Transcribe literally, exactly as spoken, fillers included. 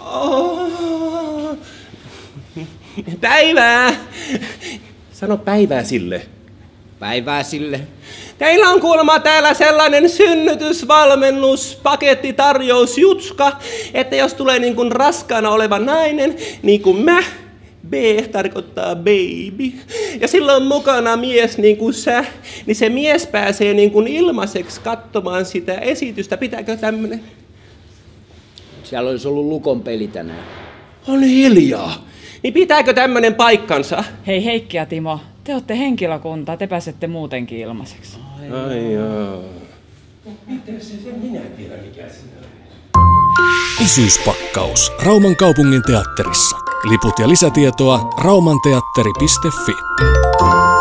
Oh. Päivää! Sano päivää sille. Päivää sille. Teillä on kuulemma täällä sellainen synnytysvalmennus, pakettitarjous, jutska, että jos tulee niin kuin raskaana oleva nainen, niin kuin mä, B tarkoittaa baby, ja silloin mukana mies niin kuin sä, niin se mies pääsee niin kuin ilmaiseksi katsomaan sitä esitystä. Pitääkö tämmönen? Siellä olisi ollut Lukon peli tänään. Oli hiljaa. Niin pitääkö tämmönen paikkansa? Hei Heikki ja Timo, te olette henkilökuntaa, te pääsette muutenkin ilmaiseksi. Ai, Ai joo. Miten se, se minä tiedä mikä sinä on. Isyyspakkaus Rauman kaupungin teatterissa. Liput ja lisätietoa raumanteatteri piste fi.